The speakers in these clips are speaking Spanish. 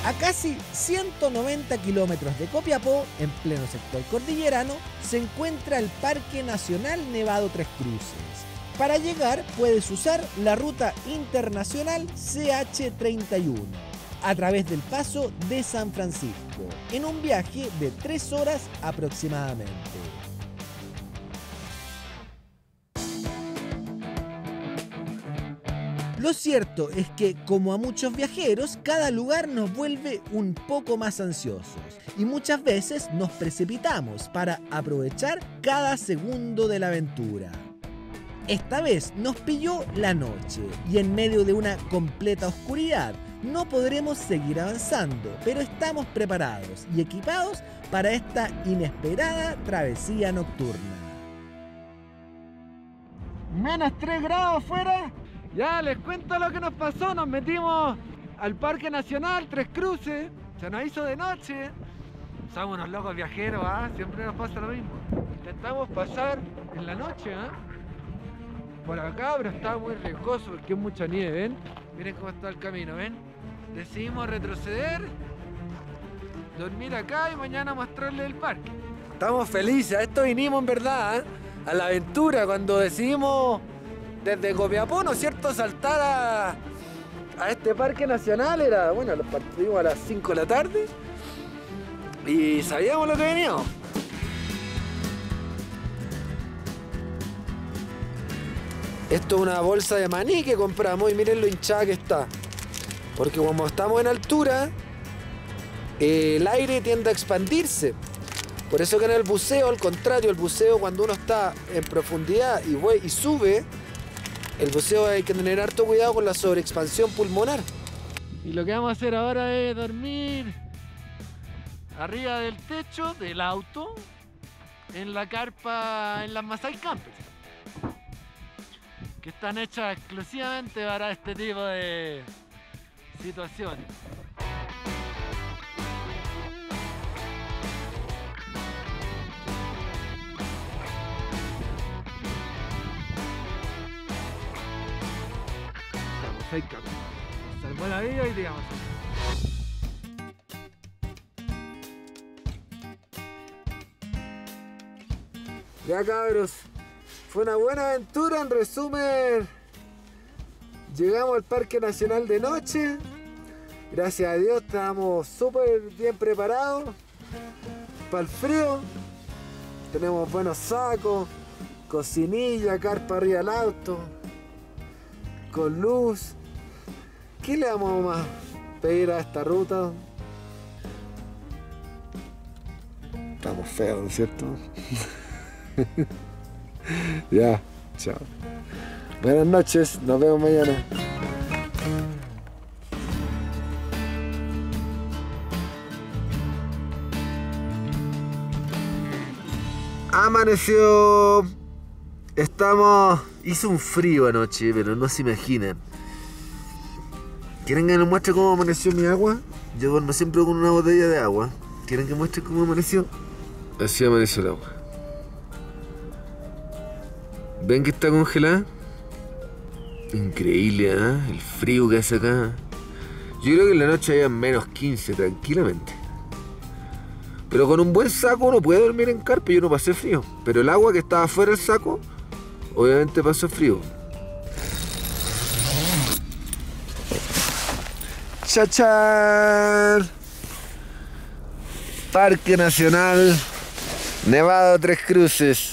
A casi 190 kilómetros de Copiapó, en pleno sector cordillerano, se encuentra el Parque Nacional Nevado Tres Cruces. Para llegar puedes usar la ruta internacional CH31 a través del paso de San Francisco, en un viaje de 3 horas aproximadamente. Lo cierto es que, como a muchos viajeros, cada lugar nos vuelve un poco más ansiosos y muchas veces nos precipitamos para aprovechar cada segundo de la aventura. Esta vez nos pilló la noche y en medio de una completa oscuridad no podremos seguir avanzando, pero estamos preparados y equipados para esta inesperada travesía nocturna. Menos 3 grados afuera. Ya les cuento lo que nos pasó. Nos metimos al Parque Nacional Tres Cruces. Se nos hizo de noche. Somos unos locos viajeros, ¿ah? Siempre nos pasa lo mismo. Intentamos pasar en la noche, ¿ah? Por acá, pero estaba muy riesgoso porque es mucha nieve, ¿ven? Miren cómo está el camino, ¿ven? Decidimos retroceder, dormir acá y mañana mostrarles el parque. Estamos felices, a esto vinimos en verdad, ¿eh? A la aventura, cuando decidimos desde Copiapó, ¿no es cierto?, saltar a este parque nacional. Era, bueno, los partimos a las 5 de la tarde y sabíamos lo que veníamos. Esto es una bolsa de maní que compramos y miren lo hinchada que está. Porque como estamos en altura, el aire tiende a expandirse. Por eso que en el buceo, al contrario, el buceo cuando uno está en profundidad y sube, el buceo hay que tener harto cuidado con la sobreexpansión pulmonar. Y lo que vamos a hacer ahora es dormir arriba del techo del auto, en la carpa, en las Masai Campers, que están hechas exclusivamente para este tipo de situaciones. Masai Campers. Salvó la vida y digamos. Ya cabros, fue una buena aventura. En resumen, llegamos al Parque Nacional de noche. Gracias a Dios estábamos súper bien preparados para el frío. Tenemos buenos sacos, cocinilla, carpa arriba del auto, con luz. ¿Qué le vamos a pedir a esta ruta? Estamos feos, ¿no es cierto? Ya, chao. Buenas noches, nos vemos mañana. Amaneció. Hizo un frío anoche, pero no se imaginan. ¿Quieren que les muestre cómo amaneció mi agua? Yo duermo siempre con una botella de agua. ¿Quieren que muestre cómo amaneció? Así amaneció el agua. ¿Ven que está congelada? Increíble, ¿eh? El frío que hace acá. Yo creo que en la noche había menos 15 tranquilamente. Pero con un buen saco uno puede dormir en carpa. Yo no pasé frío. Pero el agua que estaba fuera del saco, obviamente pasó frío. ¡Chachar! Parque Nacional Nevado Tres Cruces.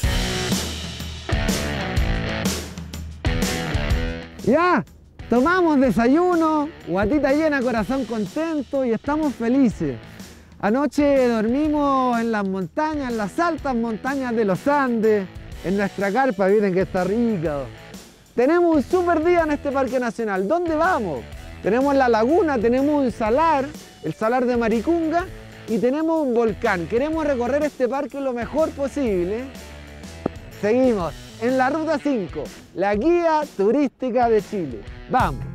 Ya, tomamos desayuno, guatita llena, corazón contento y estamos felices. Anoche dormimos en las montañas, en las altas montañas de los Andes, en nuestra carpa. Miren que está rica. Tenemos un super día en este Parque Nacional. ¿Dónde vamos? Tenemos la laguna, tenemos un salar, el salar de Maricunga, y tenemos un volcán. Queremos recorrer este parque lo mejor posible. Seguimos en la Ruta 5, la guía turística de Chile. ¡Vamos!